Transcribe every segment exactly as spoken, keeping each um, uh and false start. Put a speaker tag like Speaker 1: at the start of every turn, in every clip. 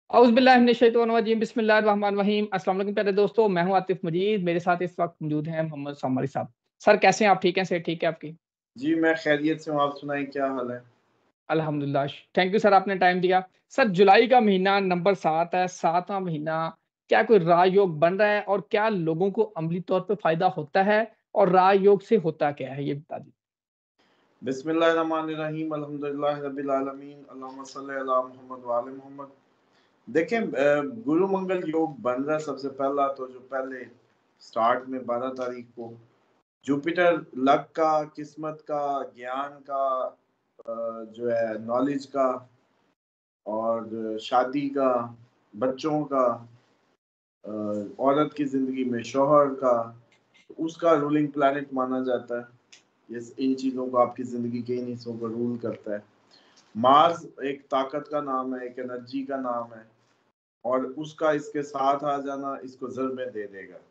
Speaker 1: औज़ुबिल्लाहि बिस्मिल्लाहिर्रहमानिर्रहीम। अस्सलाम वालेकुम प्यारे दोस्तों, मैं हूं आतिफ मजीद। मेरे साथ इस वक्त मौजूद हैं मोहम्मद ओसामा अली साहब। सर कैसे हैं आप? ठीक हैं? सेहत ठीक है आपकी?
Speaker 2: जी, मैं खैरियत से हूँ, आप सुनाएँ क्या हाल है?
Speaker 1: अल्हम्दुलिल्लाह। थैंक यू सर, आपने टाइम दिया। सर जुलाई का महीना नंबर सात है, सातवां महीना, क्या कोई राज योग बन रहा है और क्या लोगों को अमली तौर पे फ़ायदा होता है और राज योग से होता क्या है? ये बता दीजिए।
Speaker 2: बिस्मिल्लाहिर्रहमानिर्रहीम, अल्हम्दुलिल्लाहि रब्बिल आलमीन, अल्लाहुम्मा सल्लि अला मुहम्मद व आले मुहम्मद। देखें, अ, गुरु मंगल योग बन रहा है। सबसे पहला तो जो पहले स्टार्ट में बारह तारीख को जुपिटर लक का, किस्मत का, ज्ञान का, अ, जो है नॉलेज का और शादी का, बच्चों का, अ, औरत की ज़िंदगी में शौहर का, उसका रूलिंग प्लैनेट माना जाता है। ये इन चीज़ों को आपकी ज़िंदगी के इन हिस्सों को रूल करता है। मार्स एक ताकत का नाम है, एक एनर्जी का नाम है और उसका इसके साथ आ जाना इसको ज़रबें दे देगा।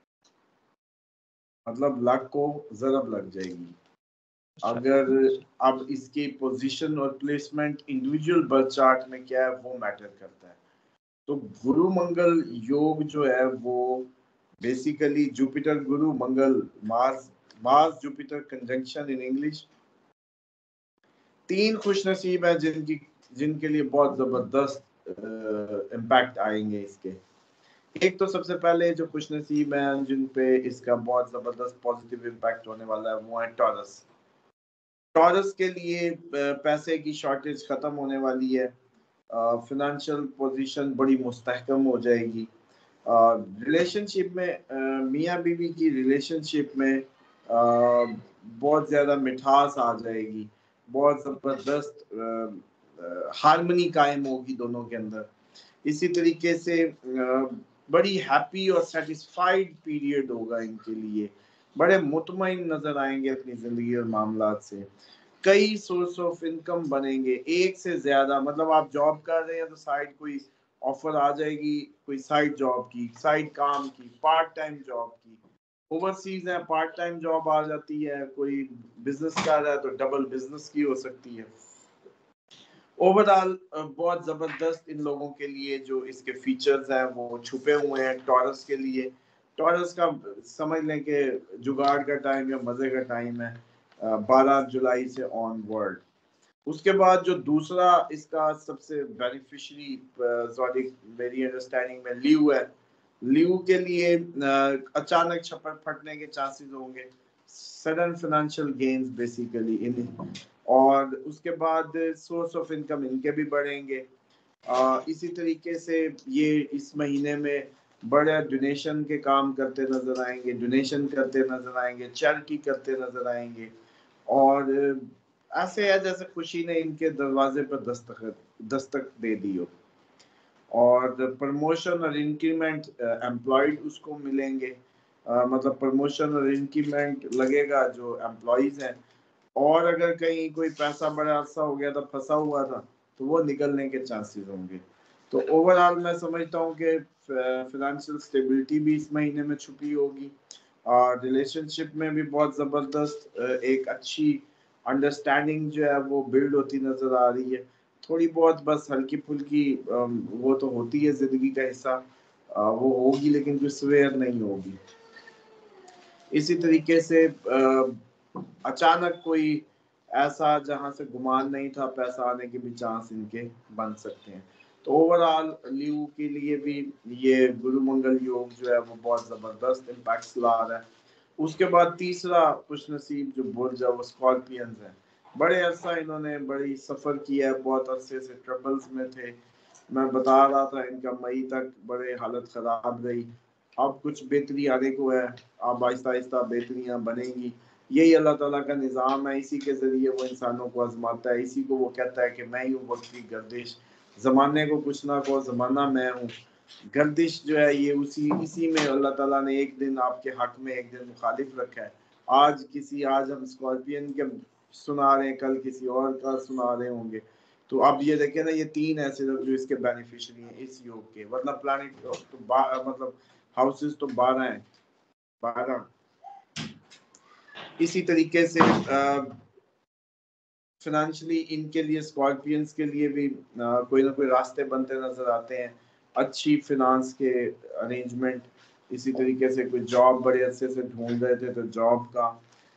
Speaker 2: मतलब लक को ज़रब लग जाएगी।
Speaker 1: अच्छा।
Speaker 2: अगर अब इसकी पोजीशन और प्लेसमेंट इंडिविजुअल बर्थ चार्ट में क्या है वो मैटर करता है। तो गुरु मंगल योग जो है वो बेसिकली जुपिटर गुरु मंगल Mars Mars Jupiter conjunction in English. तीन खुश नसीब है जिनकी जिनके लिए बहुत जबरदस्त इम्पैक्ट आएंगे इसके। एक तो सबसे पहले जो खुश नसीब है जिन पे इसका बहुत जबरदस्त पॉजिटिव इम्पैक्ट होने वाला है वो है टॉरस। टॉरस के लिए पैसे की शॉर्टेज खत्म होने वाली है। फिनेंशियल पोजीशन बड़ी मुस्तहकम हो जाएगी। रिलेशनशिप में मियाँ बीवी की रिलेशनशिप में uh, बहुत ज़्यादा मिठास आ जाएगी। बहुत ज़बरदस्त हारमनी कायम होगी दोनों के अंदर। इसी तरीके से uh, बड़ी हैप्पी और सेटिस्फाइड पीरियड होगा इनके लिए। बड़े मुतमईन नज़र आएंगे अपनी ज़िंदगी और मामलात से। कई सोर्स ऑफ इनकम बनेंगे, एक से ज्यादा। मतलब आप जॉब कर रहे हैं तो साइड कोई ऑफर आ जाएगी, कोई साइड जॉब की, साइड काम की, पार्ट टाइम जॉब की। ओवरसीज है, पार्ट टाइम जॉब आ जाती है। कोई बिजनेस कर रहा है तो डबल बिजनेस की हो सकती है। ओवरऑल बहुत जबरदस्त इन लोगों के लिए जो इसके फीचर्स हैं वो छुपे हुए हैं टॉरस के लिए। टॉरस का समझ लें कि जुगाड़ का टाइम या मजे का टाइम है बारह जुलाई से ऑनवर्ड। उसके बाद जो दूसरा इसका सबसे बेनिफिशियरी मेरी अंडरस्टैंडिंग में लीव है। लीव के लिए अचानक छप्पर फटने के चांसेस होंगे, sudden financial gains basically in. और उसके बाद सोर्स ऑफ इनकम इनके भी बढ़ेंगे। आ, इसी तरीके से ये इस महीने में बड़े डोनेशन के काम करते नजर आएंगे, डोनेशन करते नजर आएंगे, चैरिटी करते नजर आएंगे। और ऐसे है जैसे खुशी ने इनके दरवाजे पर दस्तक दस्तक दे दी हो। और प्रमोशन और इंक्रीमेंट एम्प्लॉयड उसको मिलेंगे। uh, मतलब प्रमोशन और इंक्रीमेंट लगेगा जो एम्प्लॉयज हैं। और अगर कहीं कोई पैसा बड़ा अरसा हो गया था, फंसा हुआ था, तो वो निकलने के चांसेस होंगे। तो ओवरऑल मैं समझता हूँ कि फाइनेंशियल स्टेबिलिटी भी इस महीने में छुपी होगी और रिलेशनशिप में भी बहुत ज़बरदस्त एक अच्छी अंडरस्टैंडिंग जो है वो बिल्ड होती नज़र आ रही है। थोड़ी बहुत बस हल्की फुल्की वो तो होती है ज़िंदगी का हिस्सा, वो होगी लेकिन जो सवेयर नहीं होगी। इसी तरीके से अचानक कोई ऐसा जहां से गुमान नहीं था पैसा आने के भी चांस इनके बन सकते हैं। तो ओवरऑल लीव के लिए भी ये गुरु मंगल योग जो है वो बहुत ज़बरदस्त इम्पैक्ट ला रहा है। उसके बाद तीसरा खुश नसीब जो बुर्ज है वो स्कॉर्पियंस है। बड़े अरसा इन्होंने बड़ी सफ़र किया है, बहुत अरसे से ट्रबल्स में थे। मैं बता रहा था इनका मई तक बड़े हालत ख़राब रही। अब कुछ बेहतरी आने को है, अब आहिस्ता आहिस्ता बेहतरियाँ बनेंगी। यही अल्लाह ताला का निज़ाम है, इसी के ज़रिए वो इंसानों को आजमाता है। इसी को वो कहता है कि मैं ही हूँ वक्त की गर्दिश, ज़माने को कुछ ना को ज़माना मैं हूँ। गर्दिश जो है ये उसी इसी में अल्लाह ताला ने एक दिन आपके हक में एक दिन मुखालिफ रखा है। आज किसी आज हम स्कॉर्पियन के सुना रहे हैं, कल किसी और का सुना रहे होंगे। तो अब ये देखें ना, ये तीन ऐसे लोग जो इसके बेनिफिशियरी हैं इस योग के। मतलब प्लैनेट तो मतलब हाउसेस तो बारह हैं, बारह। इसी तरीके से फाइनेंशियली इनके लिए स्कॉर्पियंस के लिए भी आ, कोई ना कोई रास्ते बनते नजर आते हैं, अच्छी फिनांस के अरेंजमेंट। इसी तरीके से कोई जॉब बड़े अच्छे से ढूंढ रहे थे तो जॉब का,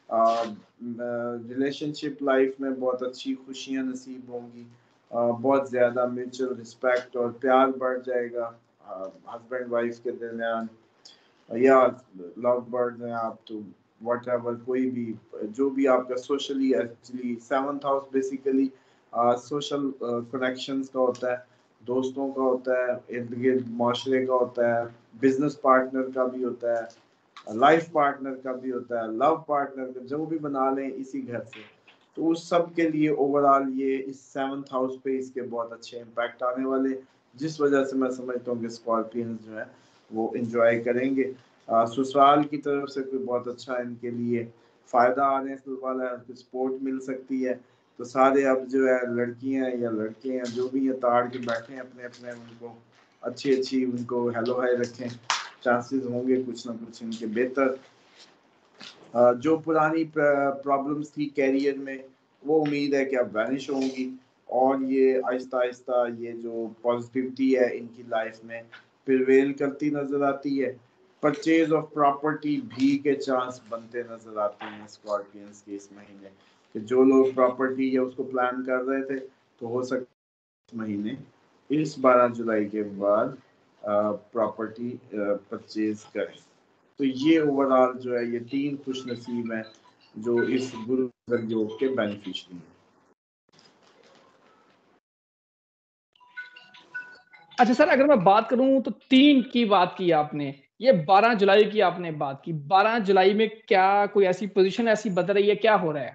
Speaker 2: रिलेशनशिप लाइफ में बहुत अच्छी खुशियां नसीब होंगी, आ, बहुत ज़्यादा म्यूचुअल रिस्पेक्ट और प्यार बढ़ जाएगा हस्बैंड वाइफ के दरमियान, या लव बर्ड हैं आप तो वट एवर, कोई भी जो भी आपका socially, actually seventh house basically social connections का होता है, दोस्तों का होता है, इर्द गिर्द माशरे का होता है, बिजनेस पार्टनर का भी होता है, लाइफ पार्टनर का भी होता है, लव पार्टनर का, जो भी बना लें इसी घर से। तो उस सब के लिए ओवरऑल ये इस सेवंथ हाउस पे इसके बहुत अच्छे इम्पैक्ट आने वाले, जिस वजह से मैं समझता हूँ कि स्कॉर्पियंस जो है वो इंजॉय करेंगे। ससुराल की तरफ से कोई बहुत अच्छा इनके लिए फ़ायदा आने वाला है, सपोर्ट मिल सकती है। तो सारे अब जो है लड़कियां या लड़के हैं जो भी ये ताड़ के बैठे हैं अपने अपने, उनको अच्छी अच्छी उनको हेलो हाय रखें, चांसेस होंगे कुछ ना कुछ इनके बेहतर। जो पुरानी प्रॉब्लम्स थी कैरियर में वो उम्मीद है कि अब वैनिश होंगी, और ये आहिस्ता आहिस्ता ये जो पॉजिटिविटी है इनकी लाइफ में प्रिवेल करती नजर आती है। परचेज ऑफ प्रॉपर्टी भी के चांस बनते नजर आते हैं स्कॉर्पियंस के इस महीने, कि जो लोग प्रॉपर्टी या उसको प्लान कर रहे थे तो हो सकता है इस महीने, इस बारह जुलाई के बाद प्रॉपर्टी परचेज करें। तो ये ओवरऑल जो है ये तीन खुश नसीब हैं जो इस गुरु योग के बेनिफिशियरी हैं।
Speaker 1: अच्छा सर, अगर मैं बात करूं तो तीन की बात की आपने, ये बारह जुलाई की आपने बात की, बारह जुलाई में क्या कोई ऐसी पोजीशन ऐसी बदल रही है, क्या हो रहा है?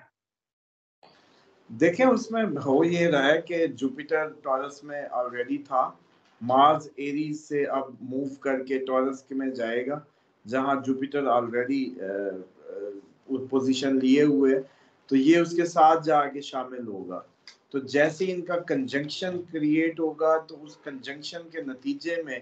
Speaker 2: देखें उसमें हो ये रहा है कि जुपिटर टॉरस में ऑलरेडी था, मार्स एरीज से अब मूव करके टॉरस में जाएगा, जहां जुपिटर ऑलरेडी पोजीशन लिए हुए, तो ये उसके साथ जाके शामिल होगा। तो जैसे इनका कंजंक्शन क्रिएट होगा तो उस कंजंक्शन के नतीजे में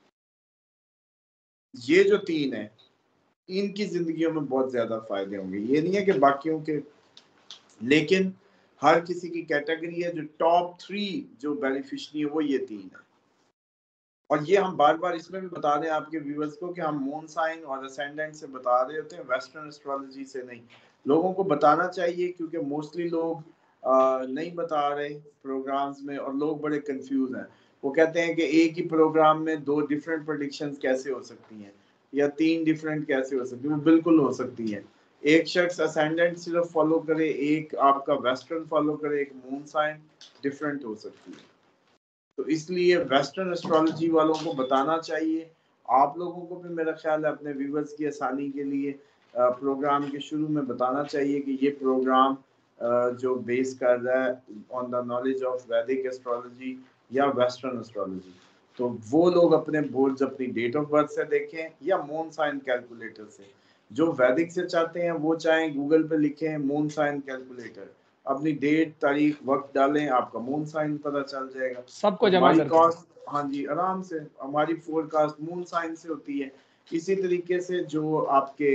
Speaker 2: ये जो तीन है इनकी जिंदगियों में बहुत ज्यादा फायदे होंगे। ये नहीं है कि बाकियों के, लेकिन हर किसी की कैटेगरी है, जो टॉप थ्री जो बेनिफिशियरी है वो ये तीन है। और ये हम बार बार इसमें भी बता रहे हैं आपके व्यूअर्स को कि हम मून साइन और असेंडेंट से बता रहे होते हैं, वेस्टर्न एस्ट्रोलॉजी से नहीं। लोगों को बताना चाहिए क्योंकि मोस्टली लोग आ, नहीं बता रहे प्रोग्राम्स में, और लोग बड़े कंफ्यूज हैं। वो कहते हैं कि एक ही प्रोग्राम में दो डिफरेंट प्रेडिक्शंस कैसे हो सकती हैं, या तीन डिफरेंट कैसे हो सकती है। वो बिल्कुल हो सकती है। एक शख्स असेंडेंट सिर्फ फॉलो करे, एक आपका वेस्टर्न फॉलो करे, एक मून साइन, डिफरेंट हो सकती है। तो इसलिए वेस्टर्न एस्ट्रोलॉजी वालों को बताना चाहिए। आप लोगों को भी मेरा ख्याल है अपने व्यूवर्स की आसानी के लिए प्रोग्राम के शुरू में बताना चाहिए कि ये प्रोग्राम जो बेस कर रहा है on the knowledge of Vedic astrology या वेस्टर्न एस्ट्रोलॉजी, तो वो लोग अपने बोर्ड्स अपनी डेट ऑफ बर्थ से देखें या मून साइन कैलकुलेटर से। जो वैदिक से चाहते हैं वो चाहें गूगल पे लिखें मून साइन कैलकुलेटर, अपनी डेट तारीख वक्त डालें, आपका मून साइन पता चल जाएगा।
Speaker 1: सबको
Speaker 2: तो
Speaker 1: जमा
Speaker 2: हमारी
Speaker 1: करके।
Speaker 2: कॉस्ट, हाँ जी, आराम से हमारी फोरकास्ट मून साइन से होती है। इसी तरीके से जो आपके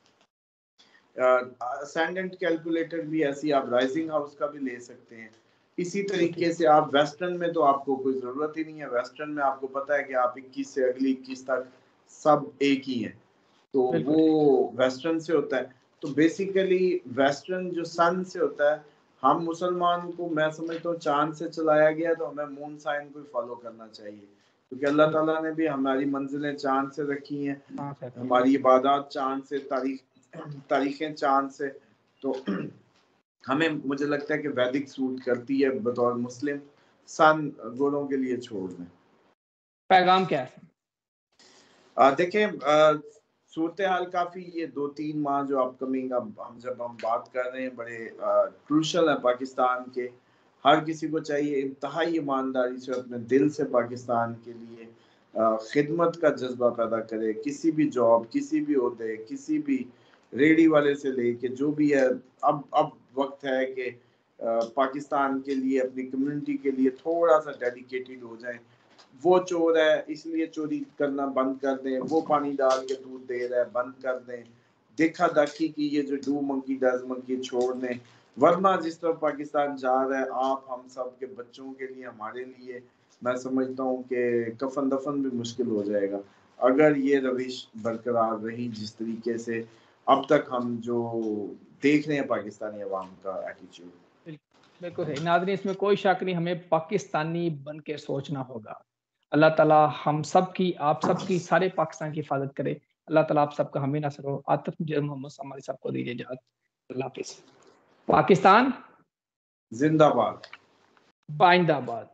Speaker 2: असेंडेंट कैलकुलेटर भी ऐसी आप राइजिंग हाउस का भी ले सकते हैं। इसी तरीके से आप वेस्टर्न में तो आपको कोई जरूरत ही नहीं है। वेस्टर्न में आपको पता है कि आप इक्कीस से अगली इक्कीस तक सब एक ही है, तो वो वेस्टर्न से होता है। तो बेसिकली वेस्टर्न जो सन से होता है, हम मुसलमान को मैं समझता हूँ चांद से चलाया गया, तो हमें मून साइन को फॉलो करना चाहिए, क्योंकि अल्लाह ताला ने भी हमारी मंजिलें चांद से रखी हैं, हमारी इबादत चांद से, तारीख तारीखें चांद से। तो हमें, मुझे लगता है कि वैदिक सूट करती है बतौर मुस्लिम, सन गोरों के लिए छोड़ दें।
Speaker 1: पैगाम क्या है?
Speaker 2: देखें सूरत हाल काफ़ी, ये दो तीन माह जो अपकमिंग, अब हम जब हम बात कर रहे हैं, बड़े क्रूशल है पाकिस्तान के। हर किसी को चाहिए इंतहाई ईमानदारी से अपने दिल से पाकिस्तान के लिए खिदमत का जज्बा पैदा करे। किसी भी जॉब, किसी भी ओहदे, किसी भी रेडी वाले से लेके जो भी है, अब अब वक्त है कि पाकिस्तान के लिए, अपनी कम्युनिटी के लिए थोड़ा सा डेडिकेटेड हो जाए। वो चोर है इसलिए चोरी करना बंद कर दें, वो पानी डाल के दूध दे रहा है बंद कर दें, देखा दाखी की ये जो डू मंकी डज मंकी छोड़ दें, वरना जिस तरह पाकिस्तान जा रहा है, आप हम सब के बच्चों के लिए, हमारे लिए, मैं समझता हूँ कि कफन दफन भी मुश्किल हो जाएगा अगर ये रविश बरकरार रही जिस तरीके से अब तक हम जो देख रहे हैं पाकिस्तानी अवाम का एटीट्यूड।
Speaker 1: बिल्कुल है नाज़रीन, इसमें कोई शक नहीं, हमें पाकिस्तानी बन के सोचना होगा। अल्लाह ताला हम सब की, आप सब की, सारे पाकिस्तान की हिफाजत करे। अल्लाह ताला आप सबका हमें नसर हो। आतिफ मोहम्मद ओसामा अली साहब को दीजिए इजाज़त। अल्लाह हाफ़िज़। पाकिस्तान
Speaker 2: जिंदाबाद।
Speaker 1: बाइंदाबाद।